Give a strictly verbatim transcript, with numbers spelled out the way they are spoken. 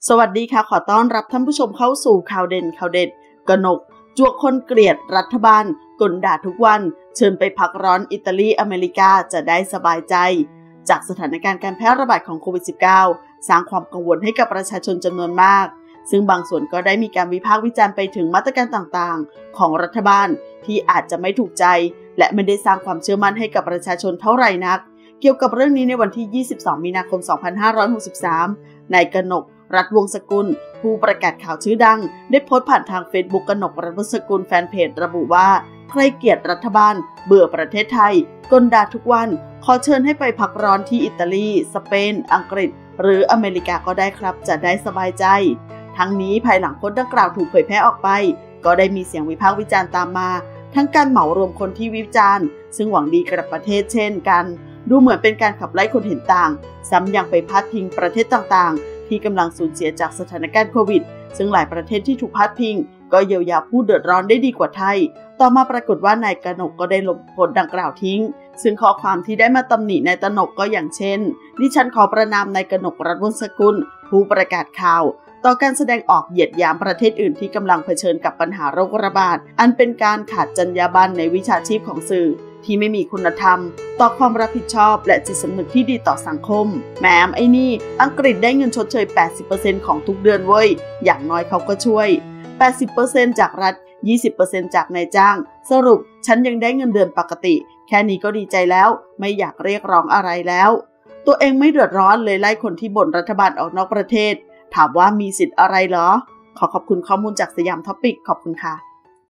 สวัสดีค่ะขอต้อนรับท่านผู้ชมเข้าสู่ข่าวเด่นข่าวเด็ดกนกจวกคนเกลียดรัฐบาลกลด่าทุกวันเชิญไปพักร้อนอิตาลีอเมริกาจะได้สบายใจจากสถานการณ์การแพร่ระบาดของโควิด สิบเก้า สร้างความกังวลให้กับประชาชนจำนวนมากซึ่งบางส่วนก็ได้มีการวิพากษ์วิจารณ์ไปถึงมาตรการต่างๆของรัฐบาลที่อาจจะไม่ถูกใจและไม่ได้สร้างความเชื่อมั่นให้กับประชาชนเท่าไหร่นักเกี่ยวกับเรื่องนี้ในวันที่ยี่สิบสองมีนาคมสองพันห้าร้อยหกสิบสามนายกนกรัฐวงศ์สกุลผู้ประกาศข่าวชื่อดังได้โพสต์ผ่านทางเฟซบุ๊กกนกรัฐวงศ์สกุลแฟนเพจระบุว่าใครเกลียดรัฐบาลเบื่อประเทศไทยกลด่าทุกวันขอเชิญให้ไปพักร้อนที่อิตาลีสเปนอังกฤษหรืออเมริกาก็ได้ครับจะได้สบายใจทั้งนี้ภายหลังโพสต์ดังกล่าวถูกเผยแพร่ออกไปก็ได้มีเสียงวิพากษ์วิจารณ์ตามมาทั้งการเหมารวมคนที่วิจารณ์ซึ่งหวังดีกับประเทศเช่นกันดูเหมือนเป็นการขับไล่คนเห็นต่างซ้ำยังไปพาดพิงประเทศต่างๆที่กำลังสูญเสียจากสถานการณ์โควิดซึ่งหลายประเทศที่ถูกพาดพิงก็เยียวยาผู้เดือดร้อนได้ดีกว่าไทยต่อมาปรากฏว่านายกนกก็ได้ลบโพสต์ดังกล่าวทิ้งซึ่งข้อความที่ได้มาตำหนินายกนกก็อย่างเช่นดิฉันขอประณามนายกนกรัฐวงศ์สกุลผู้ประกาศข่าวต่อการแสดงออกเหยียดหยามประเทศอื่นที่กำลังเผชิญกับปัญหาโรคระบาดอันเป็นการขาดจรรยาบรรณในวิชาชีพของสื่อที่ไม่มีคุณธรรมต่อความรับผิดชอบและจิตสำนึกที่ดีต่อสังคมแหมไอ้นี่อังกฤษได้เงินชดเชย แปดสิบเปอร์เซ็นต์ ของทุกเดือนเว้ยอย่างน้อยเขาก็ช่วย แปดสิบเปอร์เซ็นต์ จากรัฐ ยี่สิบเปอร์เซ็นต์ จากนายจ้างสรุปฉันยังได้เงินเดือนปกติแค่นี้ก็ดีใจแล้วไม่อยากเรียกร้องอะไรแล้วตัวเองไม่เดือดร้อนเลยไล่คนที่บ่นรัฐบาลออกนอกประเทศถามว่ามีสิทธิ์อะไรเหรอขอขอบคุณข้อมูลจากสยามท็อปิกขอบคุณค่ะ